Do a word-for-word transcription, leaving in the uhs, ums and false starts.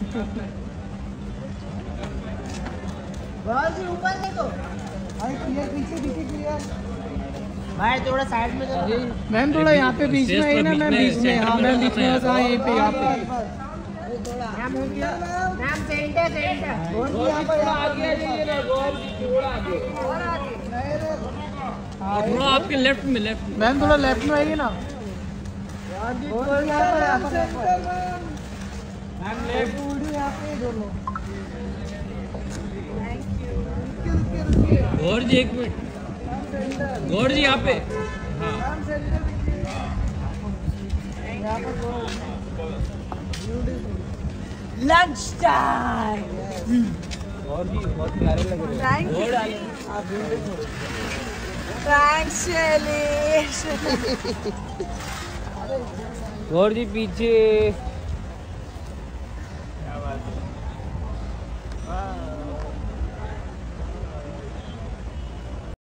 ऊपर देखो भाई, क्लियर पीछे पीछे क्लियर भाई, थोड़ा साइड में चलो मैम, थोड़ा यहाँ पे बीच में है ना मैम, बीच में। हाँ मैम बीच में, हाँ यहीं पे, यहाँ पे मैम हो गया मैम, सेंटर सेंटर और यहाँ पर आगे आ जाइए ना, थोड़ा आगे और आगे, थोड़ा आपके लेफ्ट में, लेफ्ट में मैम, थोड़ा लेफ्ट में आइए ना मैम, लेफ्ट यहाँ पे दोनों। गौर जी एक मिनट, गौर जी यहाँ पे। Lunch time. और भी बहुत प्यारे लग रहे हैं। थैंक्स शैलेश। गौर जी पीछे।